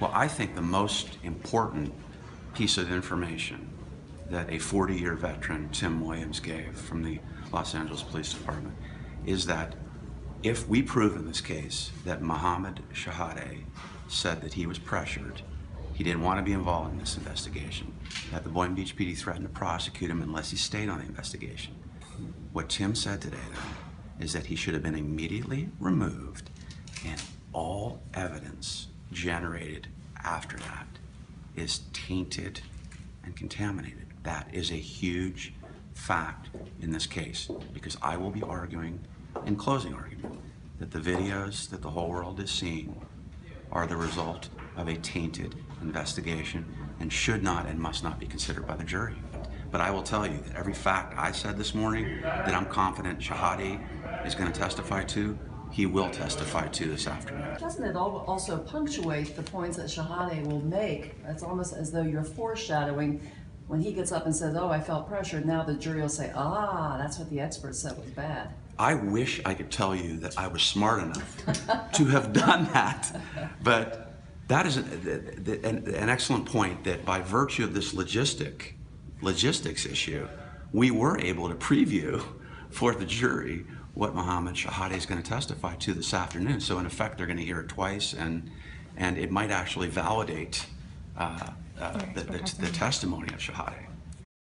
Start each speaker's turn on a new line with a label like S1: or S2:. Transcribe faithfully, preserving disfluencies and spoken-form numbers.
S1: Well, I think the most important piece of information that a forty-year veteran, Tim Williams, gave from the Los Angeles Police Department is that if we prove in this case that Mohammed Shahade said that he was pressured, he didn't want to be involved in this investigation, that the Boynton Beach P D threatened to prosecute him unless he stayed on the investigation. What Tim said today, though, is that he should have been immediately removed, and all evidence generated after that is tainted and contaminated. That is a huge fact in this case, because I will be arguing in closing argument that the videos that the whole world is seeing are the result of a tainted investigation and should not and must not be considered by the jury. But I will tell you that every fact I said this morning that I'm confident Shahade is going to testify to, he will testify to this afternoon.
S2: Doesn't it also punctuate the points that Shahade will make? It's almost as though you're foreshadowing when he gets up and says, oh, I felt pressure. Now the jury will say, ah, that's what the experts said was bad.
S1: I wish I could tell you that I was smart enough to have done that, but that is an, an excellent point, that by virtue of this logistic, logistics issue, we were able to preview for the jury what Mohammed Shahade is going to testify to this afternoon. So in effect, they're going to hear it twice, and and it might actually validate uh, uh, the, the, the testimony of Shahade.